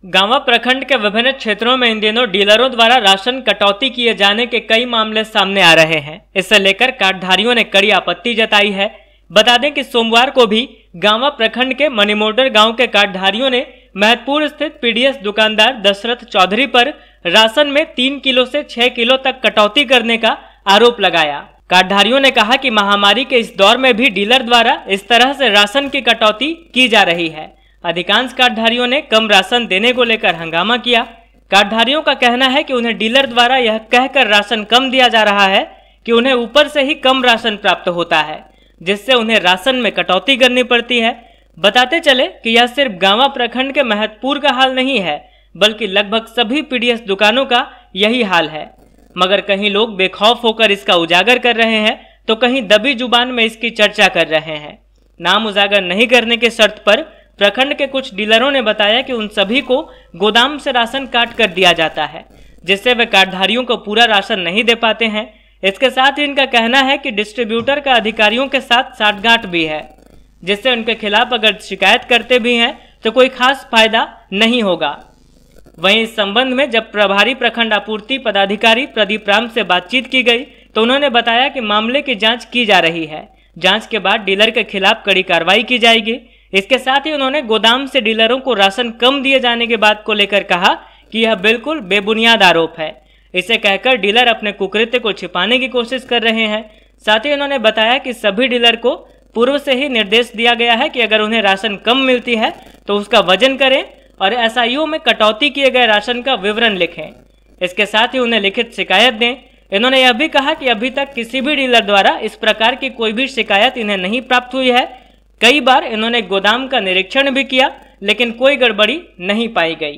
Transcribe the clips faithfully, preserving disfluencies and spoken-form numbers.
गांवा प्रखंड के विभिन्न क्षेत्रों में इन दिनों डीलरों द्वारा राशन कटौती किए जाने के कई मामले सामने आ रहे हैं। इसे लेकर कार्डधारियों ने कड़ी आपत्ति जताई है। बता दें कि सोमवार को भी गांवा प्रखंड के मनीमोटर गांव के कार्डधारियों ने महतपुर स्थित पीडीएस दुकानदार दशरथ चौधरी पर राशन में तीन किलो से छह किलो तक कटौती करने का आरोप लगाया। कार्डधारियों ने कहा कि महामारी के इस दौर में भी डीलर द्वारा इस तरह से राशन की कटौती की जा रही है। अधिकांश कार्डधारियों ने कम राशन देने को लेकर हंगामा किया। कार्डधारियों का कहना है कि उन्हें डीलर द्वारा यह कहकर राशन कम दिया जा रहा है कि उन्हें ऊपर से ही कम राशन प्राप्त होता है, जिससे उन्हें राशन में कटौती करनी पड़ती है। बताते चले कि यह सिर्फ गांवा प्रखंड के महतपुर का हाल नहीं है, बल्कि लगभग सभी पीडीएस दुकानों का यही हाल है। मगर कहीं लोग बेखौफ होकर इसका उजागर कर रहे हैं, तो कहीं दबी जुबान में इसकी चर्चा कर रहे हैं। नाम उजागर नहीं करने की शर्त पर प्रखंड के कुछ डीलरों ने बताया कि उन सभी को गोदाम से राशन काट कर दिया जाता है, जिससे वे कार्डधारियों को पूरा राशन नहीं दे पाते हैं। इसके साथ ही इनका कहना है कि डिस्ट्रीब्यूटर का अधिकारियों के साथ साठगांठ भी है, जिससे उनके खिलाफ अगर शिकायत करते भी हैं तो कोई खास फायदा नहीं होगा। वहीं इस संबंध में जब प्रभारी प्रखंड आपूर्ति पदाधिकारी प्रदीप राम से बातचीत की गई तो उन्होंने बताया कि मामले की जांच की जा रही है। जांच के बाद डीलर के खिलाफ कड़ी कार्रवाई की जाएगी। इसके साथ ही उन्होंने गोदाम से डीलरों को राशन कम दिए जाने की बात को लेकर कहा कि यह बिल्कुल बेबुनियाद आरोप है। इसे कहकर डीलर अपने कुकृत्य को छिपाने की कोशिश कर रहे हैं। साथ ही उन्होंने बताया कि सभी डीलर को पूर्व से ही निर्देश दिया गया है कि अगर उन्हें राशन कम मिलती है तो उसका वजन करें और एसआईओ में कटौती किए गए राशन का विवरण लिखें। इसके साथ ही उन्हें लिखित शिकायत दें। इन्होंने यह भी कहा कि अभी तक किसी भी डीलर द्वारा इस प्रकार की कोई भी शिकायत इन्हें नहीं प्राप्त हुई है। कई बार इन्होंने गोदाम का निरीक्षण भी किया, लेकिन कोई गड़बड़ी नहीं पाई गई।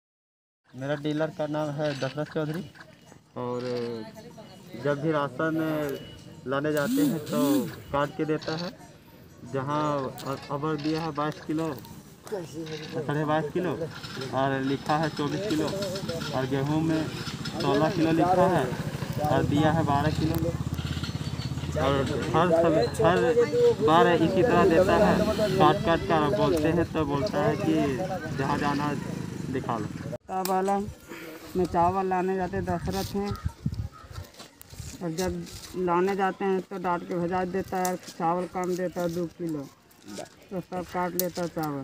मेरा डीलर का नाम है दशरथ चौधरी और जब भी राशन लाने जाते हैं तो काट के देता है। जहाँ अबर दिया है बाईस किलो साढ़े बाईस किलो और लिखा है चौबीस किलो और गेहूं में सोलह किलो लिखा है और दिया है बारह किलो और हर सब हर बार इसी तरह देता है। काट काट कर बोलते हैं तो बोलता है कि जहाँ जाना दिखा लो। वाला में चावल लाने जाते दशरथ हैं और जब लाने जाते हैं तो डांट के भेजा देता है। चावल कम देता है दो किलो तो सब काट लेता है चावल।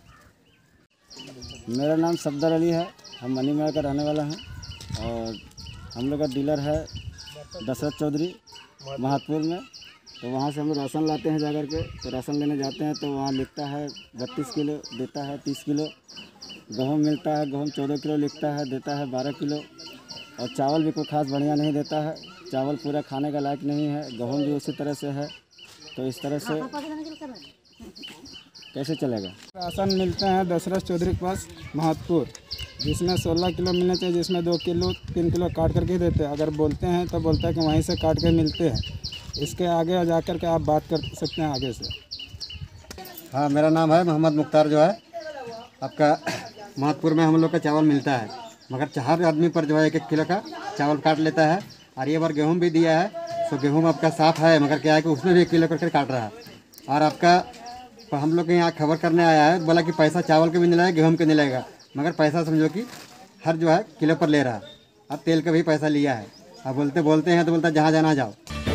मेरा नाम सफदर अली है। हम मनीमोटर का रहने वाला हैं और हम लोग का डीलर है दशरथ चौधरी महतपुर में। तो वहाँ से हम लोग राशन लाते हैं जाकर के। तो राशन लेने जाते हैं तो वहाँ लिखता है बत्तीस किलो देता है तीस किलो। गेहूँ मिलता है, गेहूँ चौदह किलो लिखता है देता है बारह किलो। और चावल भी कोई खास बढ़िया नहीं देता है। चावल पूरा खाने का लायक नहीं है। गेहूँ भी उसी तरह से है। तो इस तरह से कैसे चलेगा? राशन मिलते हैं दशरथ चौधरी के पास महतपुर, जिसमें सोलह किलो मिलने चाहिए, जिसमें दो किलो तीन किलो काट करके देते हैं। अगर बोलते हैं तो बोलता है कि वहीं से काट के मिलते हैं। इसके आगे जा कर के आप बात कर सकते हैं आगे से। हाँ, मेरा नाम है मोहम्मद मुख्तार। जो है आपका महतपुर में हम लोग का चावल मिलता है, मगर चार आदमी पर जो है एक एक किलो का चावल काट लेता है। और ये बार गेहूँ भी दिया है तो गेहूँ आपका साफ़ है, मगर क्या है कि उसमें भी एक किलो करके काट रहा है। और आपका हम लोग के यहाँ खबर करने आया है, बोला कि पैसा चावल के भी नहीं लगेगा गेहूँ के नहीं लगेगा, मगर पैसा समझो कि हर जो है किलो पर ले रहा है। अब तेल का भी पैसा लिया है। अब बोलते बोलते हैं तो बोलता है जहाँ जाना जाओ।